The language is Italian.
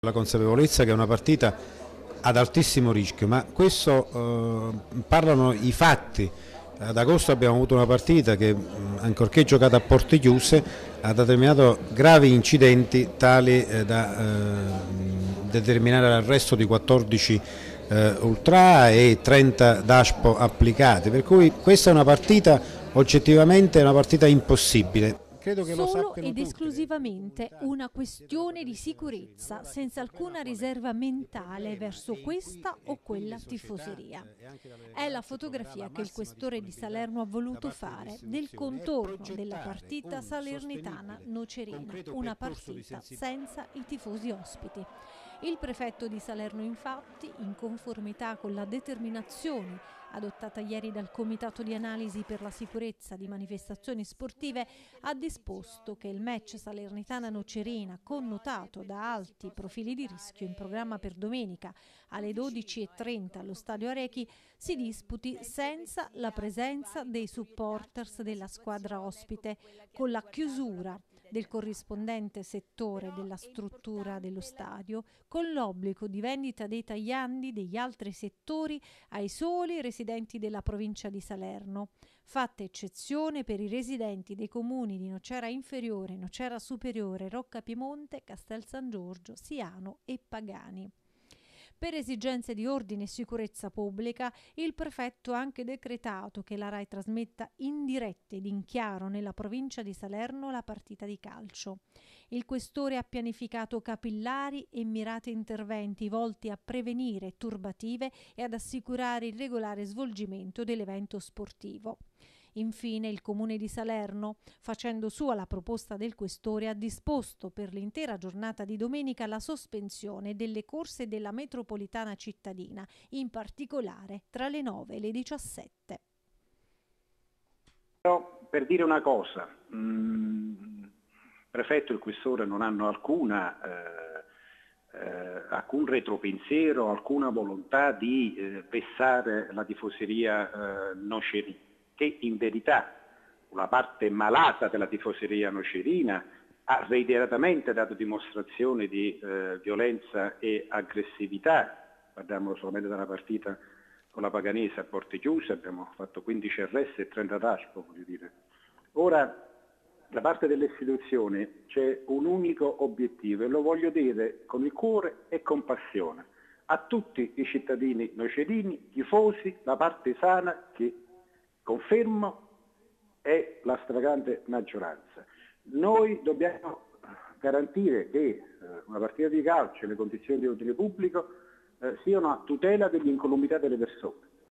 La consapevolezza che è una partita ad altissimo rischio, ma questo parlano i fatti. Ad agosto abbiamo avuto una partita che, ancorché giocata a porte chiuse, ha determinato gravi incidenti tali da determinare l'arresto di 14 ultra e 30 DASPO applicati, per cui questa è una partita oggettivamente una partita impossibile. Credo che lo Solo sappiano ed tutti. esclusivamente una questione di sicurezza, senza alcuna riserva mentale verso questa o quella tifoseria. È la fotografia che il questore di Salerno ha voluto fare del contorno della partita Salernitana-Nocerina, una partita senza i tifosi ospiti. Il prefetto di Salerno, infatti, in conformità con la determinazione adottata ieri dal Comitato di Analisi per la Sicurezza di Manifestazioni Sportive, ha disposto che il match Salernitana-Nocerina, connotato da alti profili di rischio in programma per domenica alle 12:30 allo Stadio Arechi, si disputi senza la presenza dei supporters della squadra ospite, con la chiusura del corrispondente settore della struttura dello stadio, con l'obbligo di vendita dei tagliandi degli altri settori ai soli residenti della provincia di Salerno, fatta eccezione per i residenti dei comuni di Nocera Inferiore, Nocera Superiore, Rocca Piemonte, Castel San Giorgio, Siano e Pagani. Per esigenze di ordine e sicurezza pubblica, il prefetto ha anche decretato che la RAI trasmetta in diretta ed in chiaro nella provincia di Salerno la partita di calcio. Il questore ha pianificato capillari e mirati interventi volti a prevenire turbative e ad assicurare il regolare svolgimento dell'evento sportivo. Infine, il Comune di Salerno, facendo sua la proposta del questore, ha disposto per l'intera giornata di domenica la sospensione delle corse della metropolitana cittadina, in particolare tra le 9 e le 17. Però, per dire una cosa, il prefetto e il questore non hanno alcun retropensiero, alcuna volontà di vessare la tifoseria nocerina, che in verità una parte malata della tifoseria nocerina ha reiteratamente dato dimostrazione di violenza e aggressività. Parliamo solamente della partita con la Paganese a porte chiuse, abbiamo fatto 15 arresti e 30 DASPO, voglio dire. Ora, da parte delle istituzioni c'è un unico obiettivo e lo voglio dire con il cuore e con passione a tutti i cittadini nocerini, tifosi, la parte sana che, confermo, è la stragrande maggioranza. Noi dobbiamo garantire che una partita di calcio e le condizioni di ordine pubblico siano a tutela dell'incolumità delle persone.